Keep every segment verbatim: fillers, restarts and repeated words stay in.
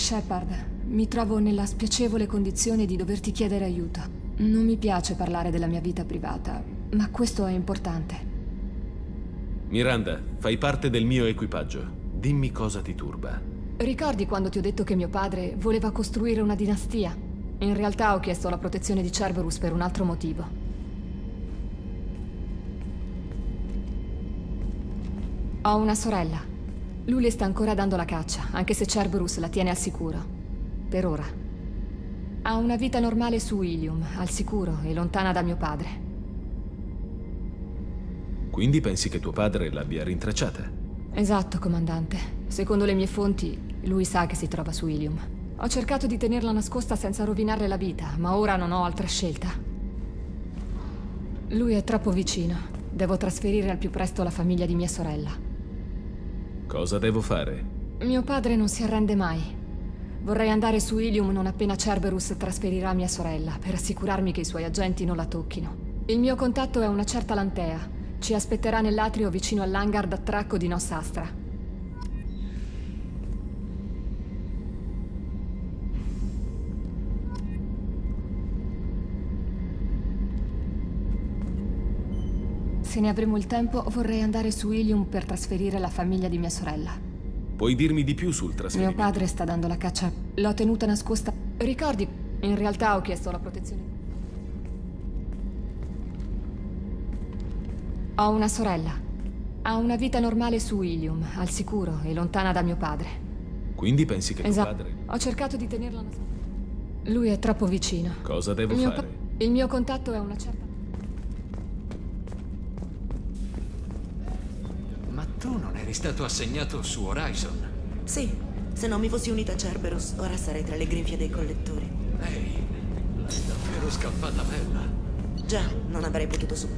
Shepard, mi trovo nella spiacevole condizione di doverti chiedere aiuto. Non mi piace parlare della mia vita privata, ma questo è importante. Miranda, fai parte del mio equipaggio. Dimmi cosa ti turba. Ricordi quando ti ho detto che mio padre voleva costruire una dinastia? In realtà ho chiesto la protezione di Cerberus per un altro motivo. Ho una sorella. Lui le sta ancora dando la caccia, anche se Cerberus la tiene al sicuro. Per ora. Ha una vita normale su Ilium, al sicuro e lontana da mio padre. Quindi pensi che tuo padre l'abbia rintracciata? Esatto, comandante. Secondo le mie fonti, lui sa che si trova su Ilium. Ho cercato di tenerla nascosta senza rovinarle la vita, ma ora non ho altra scelta. Lui è troppo vicino. Devo trasferire al più presto la famiglia di mia sorella. Cosa devo fare? Mio padre non si arrende mai. Vorrei andare su Ilium non appena Cerberus trasferirà mia sorella, per assicurarmi che i suoi agenti non la tocchino. Il mio contatto è una certa Lantea. Ci aspetterà nell'atrio vicino all'hangar d'attracco di Nos Astra. Se ne avremo il tempo, vorrei andare su Ilium per trasferire la famiglia di mia sorella. Puoi dirmi di più sul trasferimento? Mio padre sta dando la caccia. L'ho tenuta nascosta. Ricordi, in realtà ho chiesto la protezione. Ho una sorella. Ha una vita normale su Ilium, al sicuro e lontana da mio padre. Quindi pensi che esatto. tuo padre... Ho cercato di tenerla nascosta. Lui è troppo vicino. Cosa devo il fare? Il mio contatto è una certa... Ma tu non eri stato assegnato su Horizon? Sì, se non mi fossi unita a Cerberus, ora sarei tra le grinfie dei collettori. Ehi, l'hai davvero scappata bella. Già, non avrei potuto su...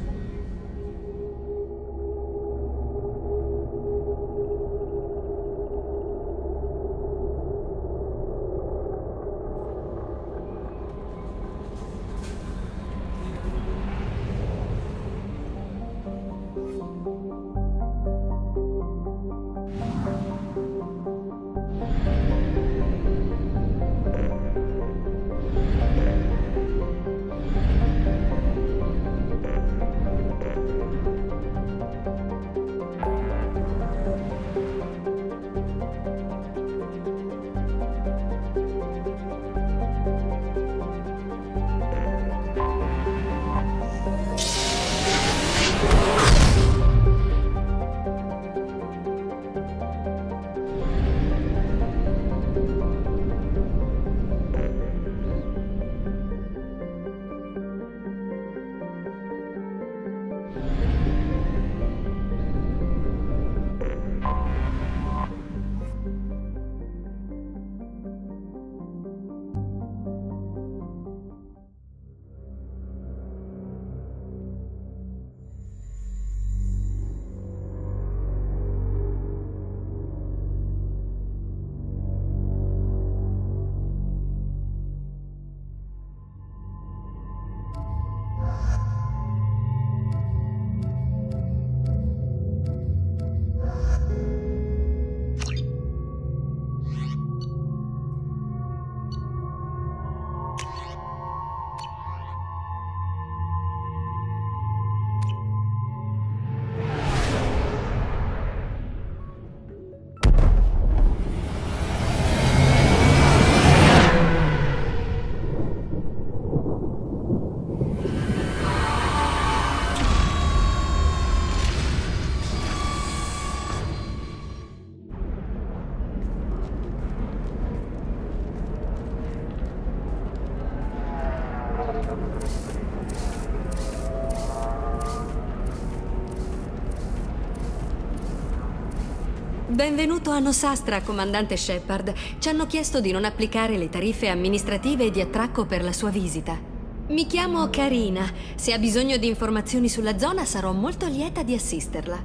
Benvenuto a Nos Astra, comandante Shepard. Ci hanno chiesto di non applicare le tariffe amministrative e di attracco per la sua visita. Mi chiamo Karina. Se ha bisogno di informazioni sulla zona, sarò molto lieta di assisterla.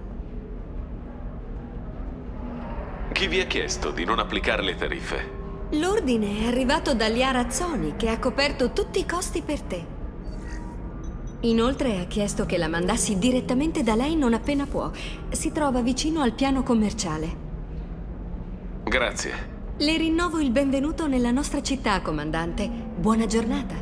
Chi vi ha chiesto di non applicare le tariffe? L'ordine è arrivato da Liara Zoni, che ha coperto tutti i costi per te. Inoltre ha chiesto che la mandassi direttamente da lei non appena può. Si trova vicino al piano commerciale. Grazie. Le rinnovo il benvenuto nella nostra città, comandante. Buona giornata.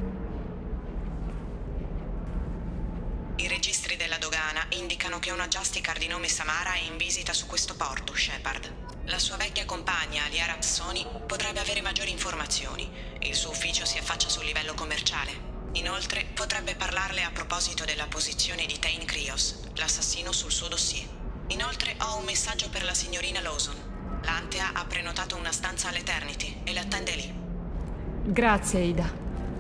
I registri della dogana indicano che una Justicar di nome Samara è in visita su questo porto, Shepard. La sua vecchia compagna, Liara Psoni, potrebbe avere maggiori informazioni. Il suo ufficio si affaccia sul livello commerciale. Inoltre, potrebbe parlarle a proposito della posizione di Tain Krios, l'assassino sul suo dossier. Inoltre, ho un messaggio per la signorina Lawson. L'Antea ha prenotato una stanza all'Eternity e l'attende lì. Grazie, Ida.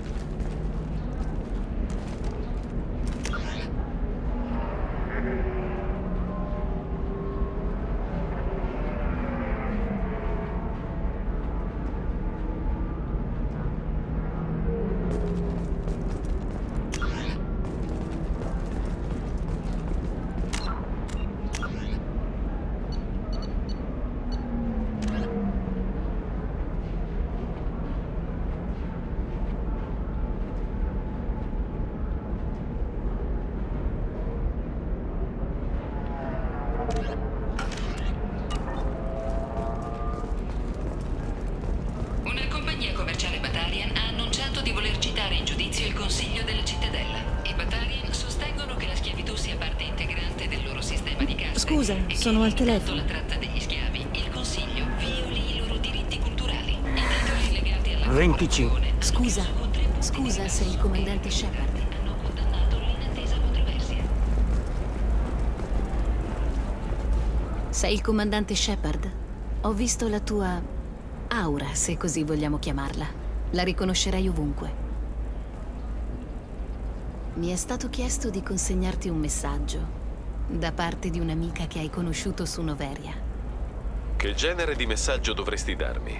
Una compagnia commerciale Batarian ha annunciato di voler citare in giudizio il Consiglio della Cittadella. I Batarian sostengono che la schiavitù sia parte integrante del loro sistema di caste. Scusa, e sono che, al telefono. la tratta degli schiavi, il Consiglio violi i loro diritti culturali. I titoli legati alla venticinque. Scusa, scusa, sei il comandante Shepard. hanno condannato l'inattesa controversia. Sei il comandante Shepard? Ho visto la tua aura, se così vogliamo chiamarla. La riconoscerei ovunque. Mi è stato chiesto di consegnarti un messaggio da parte di un'amica che hai conosciuto su Noveria. Che genere di messaggio dovresti darmi?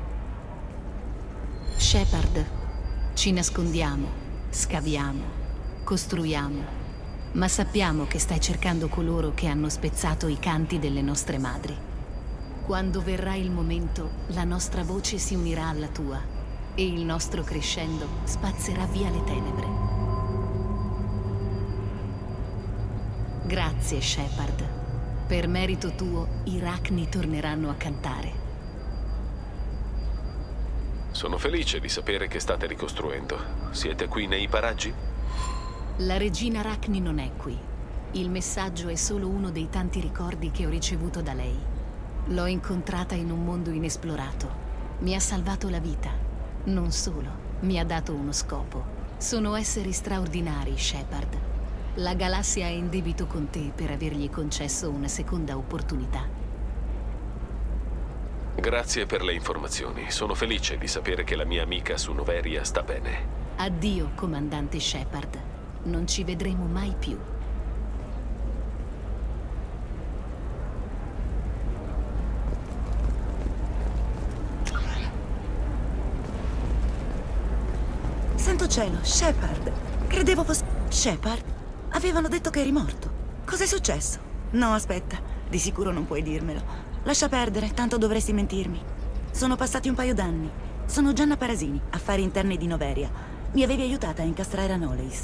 Shepard, ci nascondiamo, scaviamo, costruiamo, ma sappiamo che stai cercando coloro che hanno spezzato i canti delle nostre madri. Quando verrà il momento, la nostra voce si unirà alla tua e il nostro crescendo spazzerà via le tenebre. Grazie, Shepard. Per merito tuo, i Rachni torneranno a cantare. Sono felice di sapere che state ricostruendo. Siete qui nei paraggi? La regina Rachni non è qui. Il messaggio è solo uno dei tanti ricordi che ho ricevuto da lei. L'ho incontrata in un mondo inesplorato. Mi ha salvato la vita. Non solo, mi ha dato uno scopo. Sono esseri straordinari, Shepard. La galassia è in debito con te per avergli concesso una seconda opportunità. Grazie per le informazioni. Sono felice di sapere che la mia amica su Noveria sta bene. Addio, comandante Shepard. Non ci vedremo mai più. Santo cielo, Shepard. Credevo fosse... Shepard? Avevano detto che eri morto. Cos'è successo? No, aspetta. Di sicuro non puoi dirmelo. Lascia perdere, tanto dovresti mentirmi. Sono passati un paio d'anni. Sono Gianna Parasini, affari interni di Noveria. Mi avevi aiutata a incastrare Anoleis.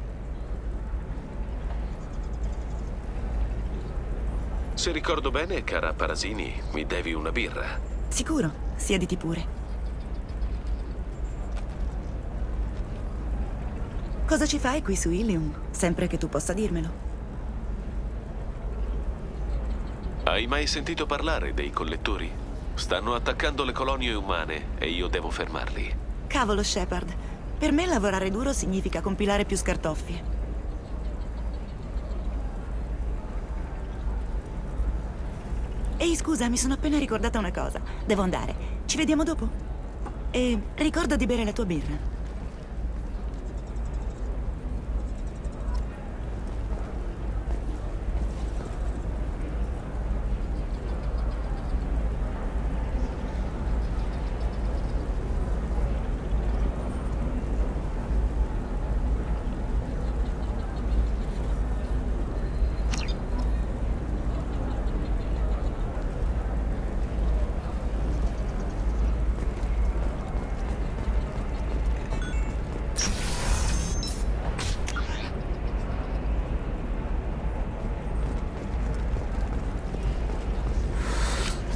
Se ricordo bene, cara Parasini, mi devi una birra. Sicuro, siediti pure. Cosa ci fai qui su Ilium? Sempre che tu possa dirmelo. Hai mai sentito parlare dei collettori? Stanno attaccando le colonie umane e io devo fermarli. Cavolo, Shepard. Per me lavorare duro significa compilare più scartoffie. Ehi, scusa, mi sono appena ricordata una cosa. Devo andare. Ci vediamo dopo? E ricorda di bere la tua birra.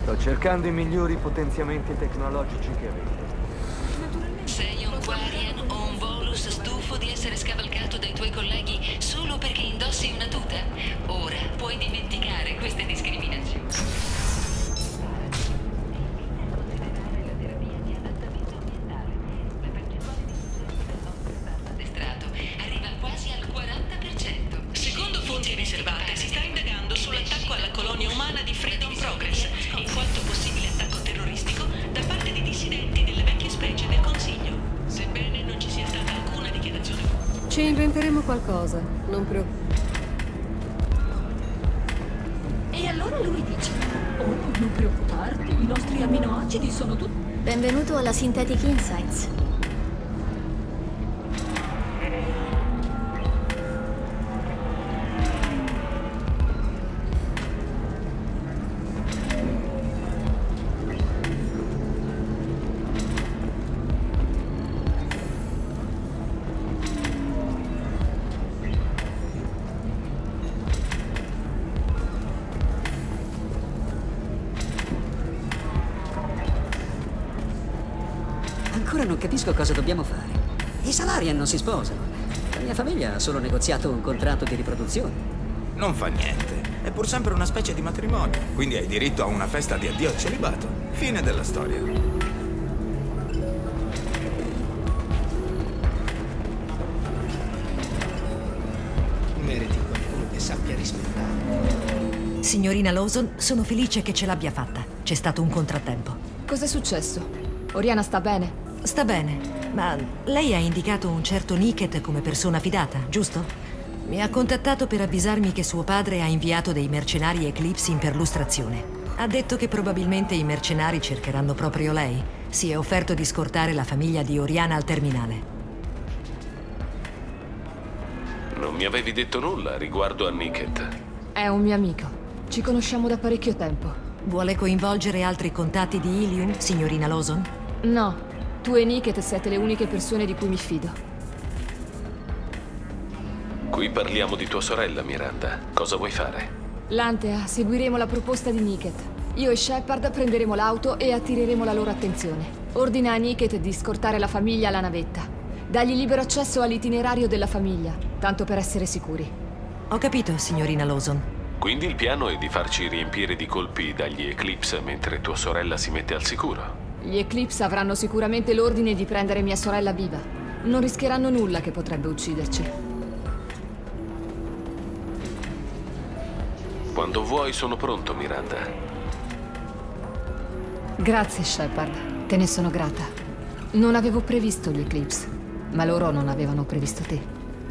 Sto cercando i migliori potenziamenti tecnologici che avete. Sei un Quarian o un Volus stufo di essere scavalcato dai tuoi colleghi solo perché indossi una tuta? Ora puoi dimenticare queste discriminazioni. Arriva quasi al quaranta per cento. Secondo fonti riservate, si sta indagando sull'attacco alla colonia umana di Freedom Progress, in quanto possibile attacco terroristico da parte di dissidenti delle vecchie specie del Consiglio. Sebbene non ci sia stata alcuna dichiarazione. Ci inventeremo qualcosa, non preoccupati. E allora lui dice: oh, non preoccuparti, i nostri amminoacidi sono tutti... Benvenuto alla Synthetic Insights. Ancora non capisco cosa dobbiamo fare. I Salarian non si sposano. La mia famiglia ha solo negoziato un contratto di riproduzione. Non fa niente. È pur sempre una specie di matrimonio. Quindi hai diritto a una festa di addio al celibato. Fine della storia. Meriti qualcuno che sappia rispettare. Signorina Lawson, sono felice che ce l'abbia fatta. C'è stato un contrattempo. Cos'è successo? Oriana sta bene? Sta bene, ma lei ha indicato un certo Niket come persona fidata, giusto? Mi ha contattato per avvisarmi che suo padre ha inviato dei mercenari Eclipse in perlustrazione. Ha detto che probabilmente i mercenari cercheranno proprio lei. Si è offerto di scortare la famiglia di Oriana al terminale. Non mi avevi detto nulla riguardo a Niket. È un mio amico. Ci conosciamo da parecchio tempo. Vuole coinvolgere altri contatti di Ilium, signorina Lawson? No. Tu e Niket siete le uniche persone di cui mi fido. Qui parliamo di tua sorella, Miranda. Cosa vuoi fare? Lantea, seguiremo la proposta di Niket. Io e Shepard prenderemo l'auto e attireremo la loro attenzione. Ordina a Niket di scortare la famiglia alla navetta. Dagli libero accesso all'itinerario della famiglia, tanto per essere sicuri. Ho capito, signorina Lawson. Quindi il piano è di farci riempire di colpi dagli Eclipse mentre tua sorella si mette al sicuro? Gli Eclipse avranno sicuramente l'ordine di prendere mia sorella viva. Non rischieranno nulla che potrebbe ucciderci. Quando vuoi sono pronto, Miranda. Grazie, Shepard. Te ne sono grata. Non avevo previsto gli Eclipse, ma loro non avevano previsto te.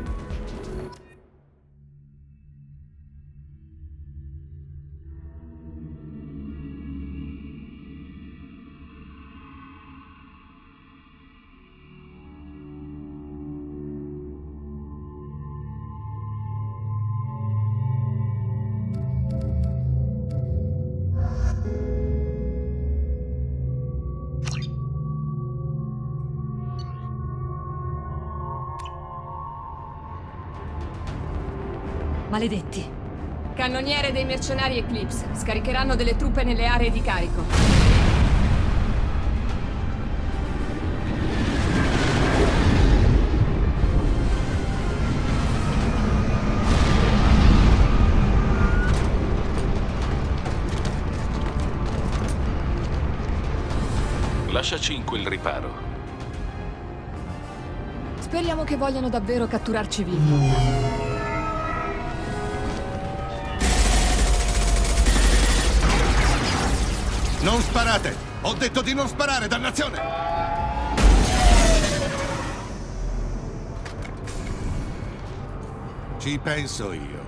Maledetti. Cannoniere dei mercenari Eclipse. Scaricheranno delle truppe nelle aree di carico. Lasciaci in quel riparo. Speriamo che vogliano davvero catturarci vivi. Non sparate! Ho detto di non sparare, dannazione! Ci penso io.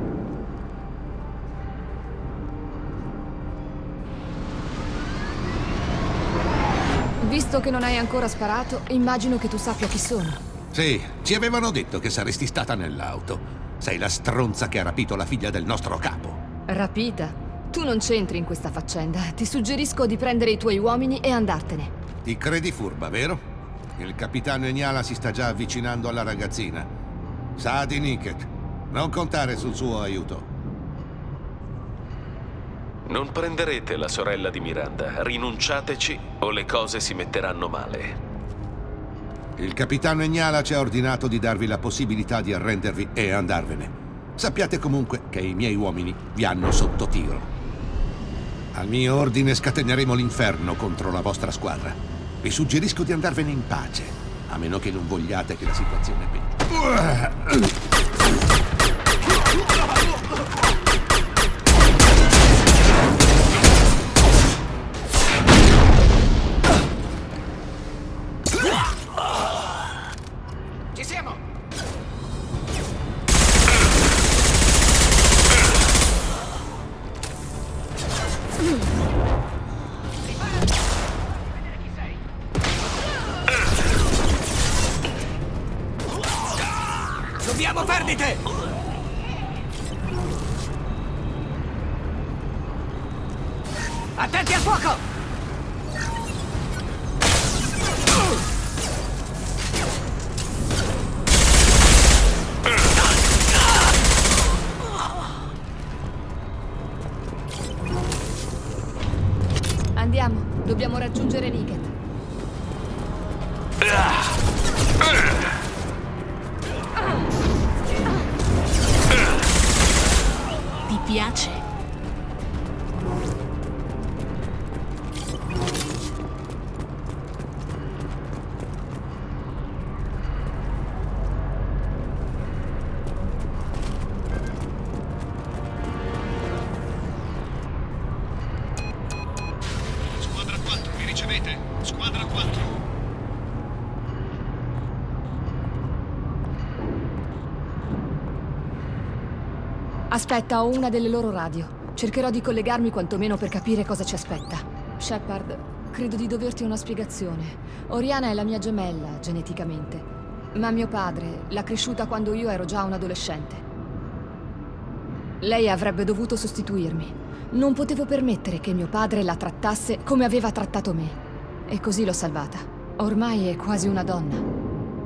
Visto che non hai ancora sparato, immagino che tu sappia chi sono. Sì, ci avevano detto che saresti stata nell'auto. Sei la stronza che ha rapito la figlia del nostro capo. Rapita? Tu non c'entri in questa faccenda. Ti suggerisco di prendere i tuoi uomini e andartene. Ti credi furba, vero? Il capitano Enyala si sta già avvicinando alla ragazzina. Sa di Niket. Non contare sul suo aiuto. Non prenderete la sorella di Miranda. Rinunciateci o le cose si metteranno male. Il capitano Egnala ci ha ordinato di darvi la possibilità di arrendervi e andarvene. Sappiate comunque che i miei uomini vi hanno sotto tiro. Al mio ordine scateneremo l'inferno contro la vostra squadra. Vi suggerisco di andarvene in pace, a meno che non vogliate che la situazione peggiori. Ci siamo! Subiamo perdite! Attenti al fuoco! Andiamo, dobbiamo raggiungere Niket. Ti piace? Squadra quattro, mi ricevete? Squadra quattro. Aspetta, ho una delle loro radio. Cercherò di collegarmi quantomeno per capire cosa ci aspetta. Shepard, credo di doverti una spiegazione. Oriana è la mia gemella, geneticamente. Ma mio padre l'ha cresciuta quando io ero già un adolescente. Lei avrebbe dovuto sostituirmi. Non potevo permettere che mio padre la trattasse come aveva trattato me. E così l'ho salvata. Ormai è quasi una donna.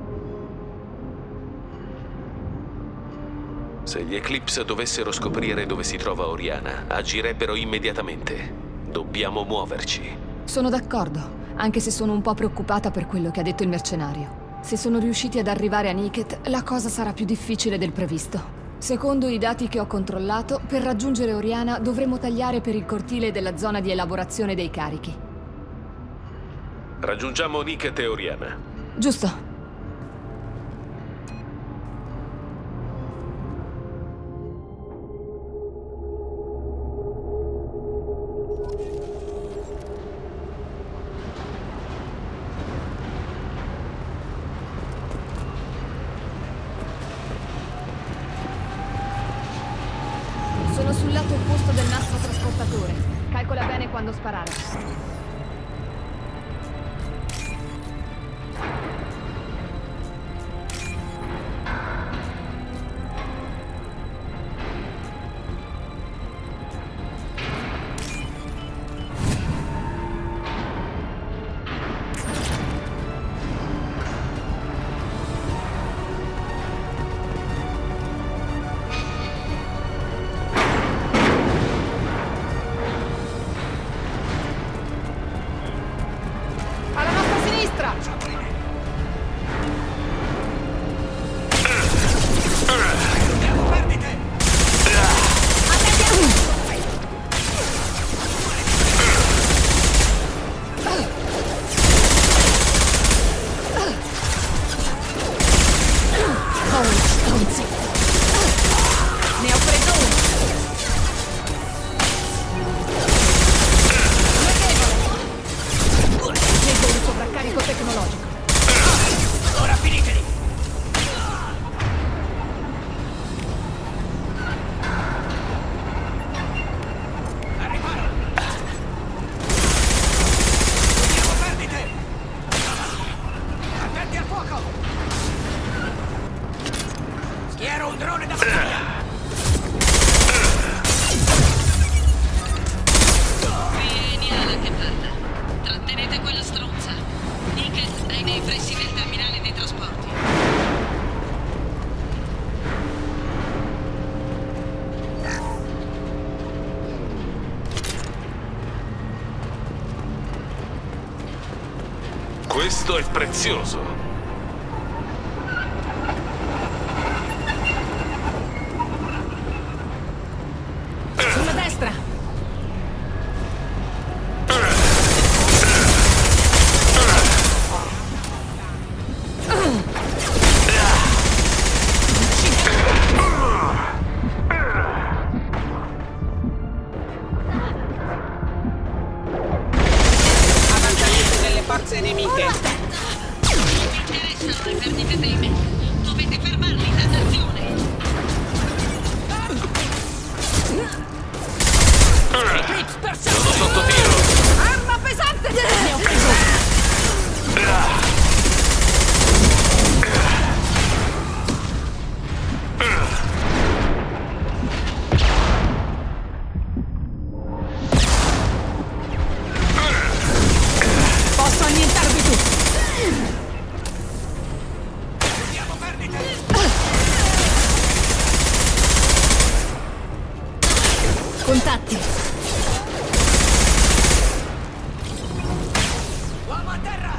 Se gli Eclipse dovessero scoprire dove si trova Oriana, agirebbero immediatamente. Dobbiamo muoverci. Sono d'accordo, anche se sono un po' preoccupata per quello che ha detto il mercenario. Se sono riusciti ad arrivare a Niket, la cosa sarà più difficile del previsto. Secondo i dati che ho controllato, per raggiungere Oriana dovremo tagliare per il cortile della zona di elaborazione dei carichi. Raggiungiamo Niket e Oriana. Giusto. Sono sul lato opposto del nastro trasportatore. Calcola bene quando sparare. Questo è prezioso. Sulla destra! Avanzamento delle forze nemiche! Interessano le perdite teme. Dovete fermarli, dannazione! Sono sotto tiro! Arma pesante! Ne ho preso! Posso annientarvi tutti! Contatti! Uomo a terra!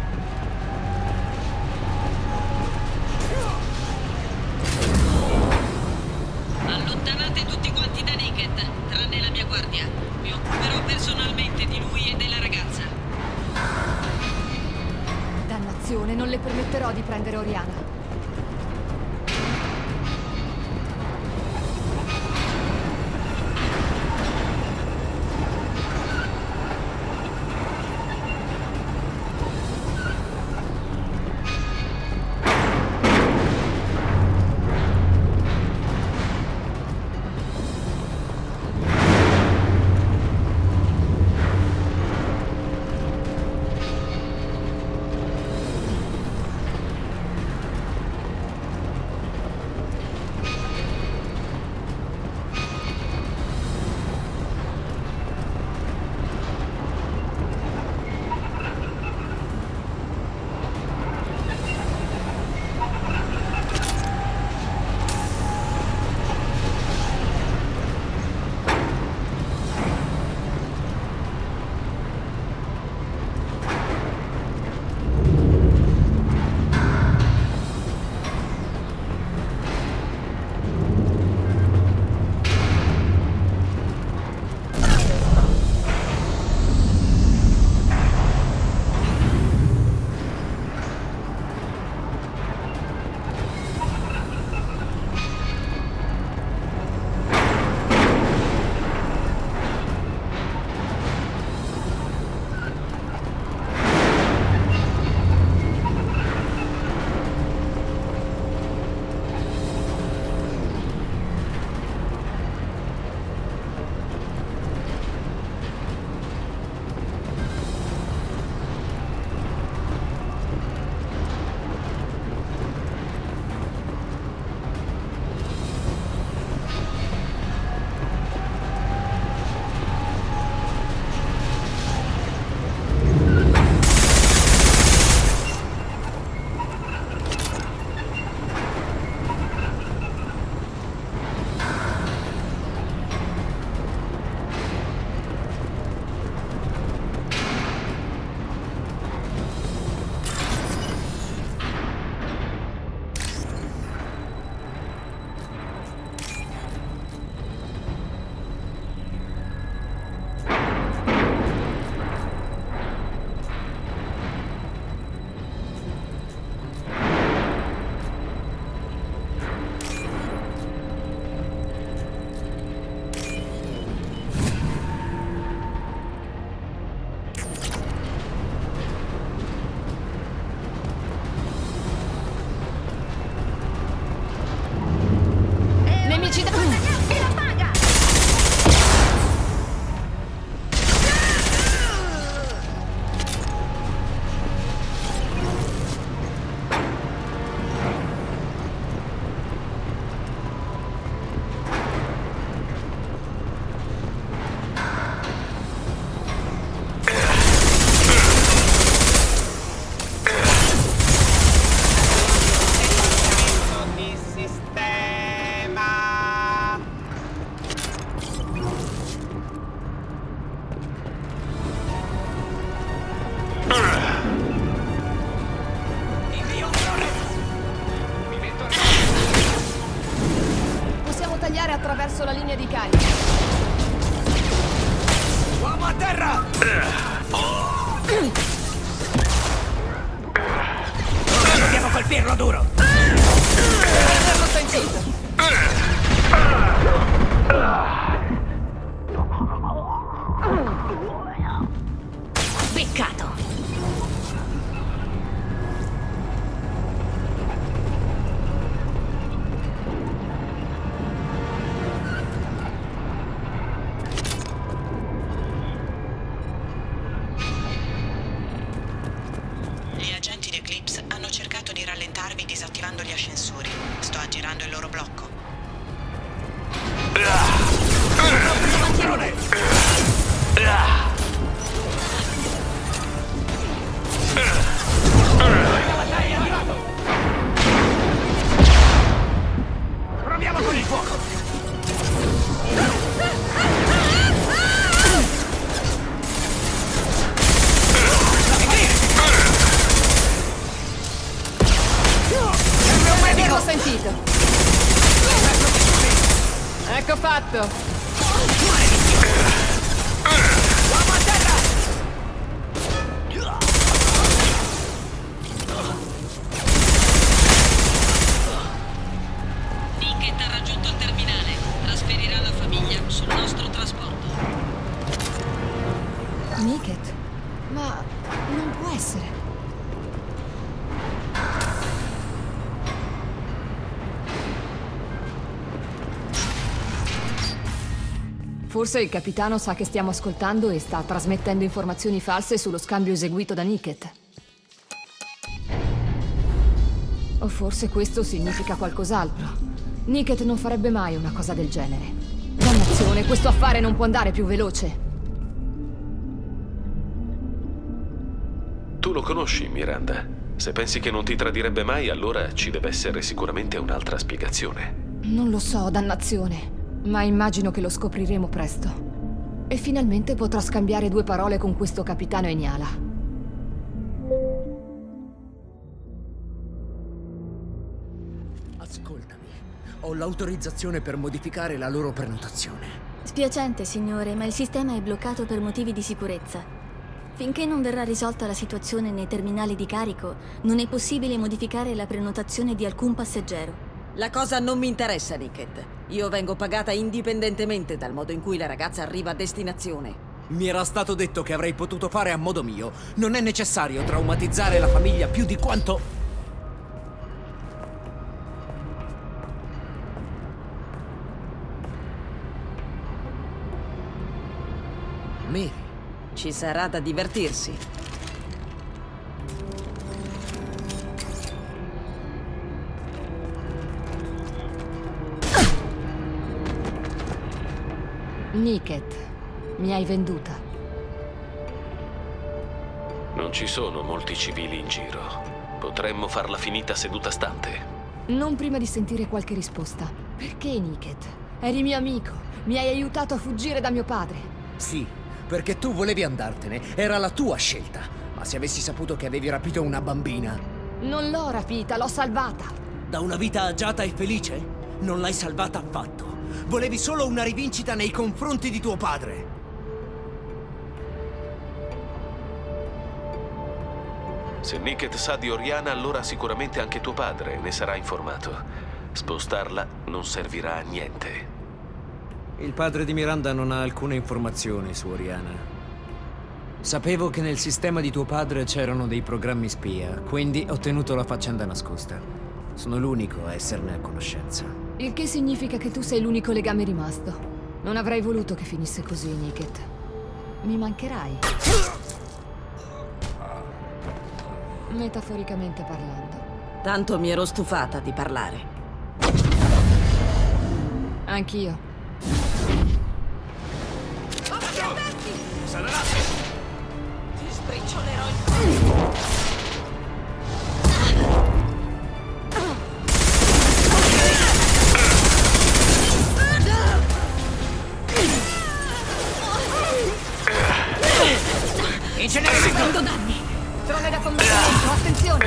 Allontanate tutti quanti da Niket, tranne la mia guardia. Mi occuperò personalmente di lui e della ragazza. Dannazione, non le permetterò di prendere Oriana. bersagliare attraverso la linea di carica. Uomo a terra! Ora dobbiamo colpirlo duro! Averlo sentito! Beccato! Gli agenti di Eclipse hanno cercato di rallentarvi disattivando gli ascensori. Sto aggirando il loro blocco. Proviamo con il fuoco! L'ho sentito! Ecco fatto! Uomo a terra! Niket ha raggiunto il terminale. Trasferirà la famiglia sul nostro trasporto. Niket? Ma non può essere. Forse il capitano sa che stiamo ascoltando e sta trasmettendo informazioni false sullo scambio eseguito da Niket. O forse questo significa qualcos'altro. Niket non farebbe mai una cosa del genere. Dannazione, questo affare non può andare più veloce. Tu lo conosci, Miranda. Se pensi che non ti tradirebbe mai, allora ci deve essere sicuramente un'altra spiegazione. Non lo so, dannazione. Ma immagino che lo scopriremo presto. E finalmente potrò scambiare due parole con questo capitano Enyala. Ascoltami. Ho l'autorizzazione per modificare la loro prenotazione. Spiacente, signore, ma il sistema è bloccato per motivi di sicurezza. Finché non verrà risolta la situazione nei terminali di carico, non è possibile modificare la prenotazione di alcun passeggero. La cosa non mi interessa, Niket. Io vengo pagata indipendentemente dal modo in cui la ragazza arriva a destinazione. Mi era stato detto che avrei potuto fare a modo mio. Non è necessario traumatizzare la famiglia più di quanto... Mary, ci sarà da divertirsi. Niket, mi hai venduta. Non ci sono molti civili in giro. Potremmo farla finita seduta stante. Non prima di sentire qualche risposta. Perché, Niket? Eri mio amico. Mi hai aiutato a fuggire da mio padre. Sì, perché tu volevi andartene. Era la tua scelta. Ma se avessi saputo che avevi rapito una bambina... Non l'ho rapita, l'ho salvata. Da una vita agiata e felice? Non l'hai salvata affatto. Volevi solo una rivincita nei confronti di tuo padre. Se Niket sa di Oriana, allora sicuramente anche tuo padre ne sarà informato. Spostarla non servirà a niente. Il padre di Miranda non ha alcune informazioni su Oriana. Sapevo che nel sistema di tuo padre c'erano dei programmi spia, quindi ho tenuto la faccenda nascosta. Sono l'unico a esserne a conoscenza. Il che significa che tu sei l'unico legame rimasto. Non avrei voluto che finisse così, Niket. Mi mancherai. Metaforicamente parlando. Tanto mi ero stufata di parlare. Anch'io. Ti sbriciolerò il... Subendo danni. Trone da combattimento, attenzione.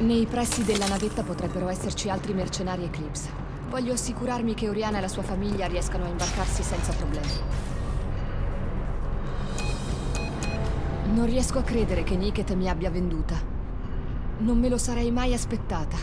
Nei pressi della navetta potrebbero esserci altri mercenari Eclipse. Voglio assicurarmi che Oriana e la sua famiglia riescano a imbarcarsi senza problemi. Non riesco a credere che Niket mi abbia venduta. Non me lo sarei mai aspettata.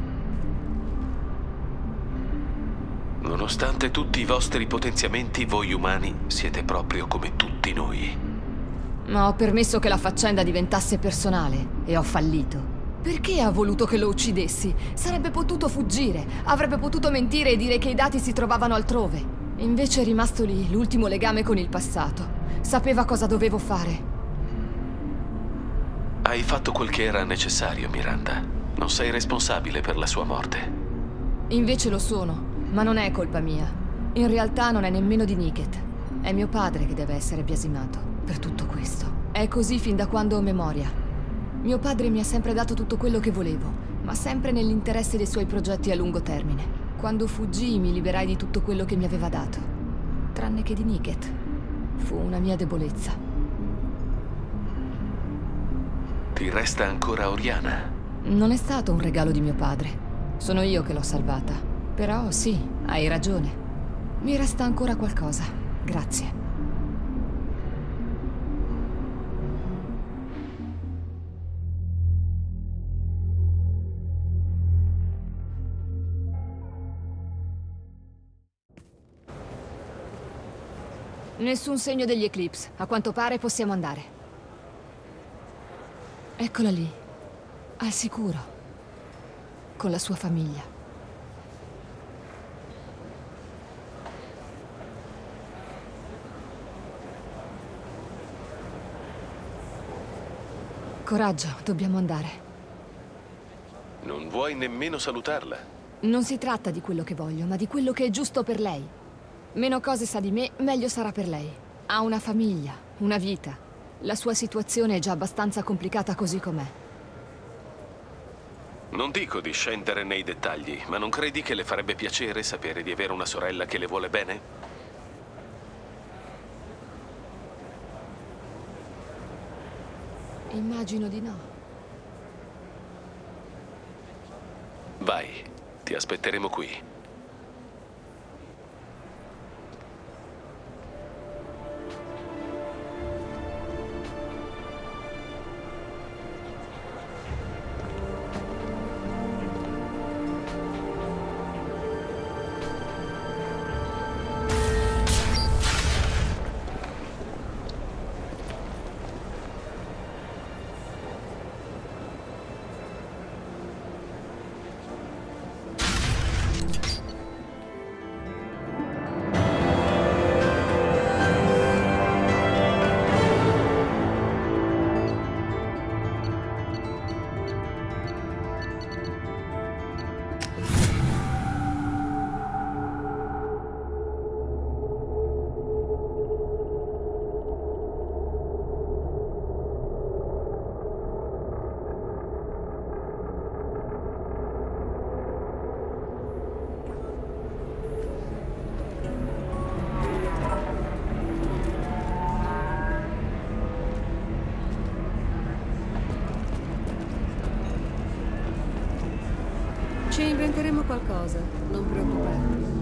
Nonostante tutti i vostri potenziamenti, voi umani siete proprio come tutti noi. Ma ho permesso che la faccenda diventasse personale e ho fallito. Perché ha voluto che lo uccidessi? Sarebbe potuto fuggire, avrebbe potuto mentire e dire che i dati si trovavano altrove. Invece è rimasto lì, l'ultimo legame con il passato. Sapeva cosa dovevo fare. Hai fatto quel che era necessario, Miranda. Non sei responsabile per la sua morte. Invece lo sono, ma non è colpa mia. In realtà non è nemmeno di Niket. È mio padre che deve essere biasimato per tutto questo. È così fin da quando ho memoria. Mio padre mi ha sempre dato tutto quello che volevo, ma sempre nell'interesse dei suoi progetti a lungo termine. Quando fuggii mi liberai di tutto quello che mi aveva dato. Tranne che di Niket. Fu una mia debolezza. Ti resta ancora Oriana? Non è stato un regalo di mio padre. Sono io che l'ho salvata. Però sì, hai ragione. Mi resta ancora qualcosa. Grazie. Nessun segno degli Eclipse. A quanto pare possiamo andare. Eccola lì. Al sicuro. Con la sua famiglia. Coraggio, dobbiamo andare. Non vuoi nemmeno salutarla? Non si tratta di quello che voglio, ma di quello che è giusto per lei. Meno cose sa di me, meglio sarà per lei. Ha una famiglia, una vita. La sua situazione è già abbastanza complicata così com'è. Non dico di scendere nei dettagli, ma non credi che le farebbe piacere sapere di avere una sorella che le vuole bene? Immagino di no. Vai, ti aspetteremo qui. Ci inventeremo qualcosa, non preoccuparti.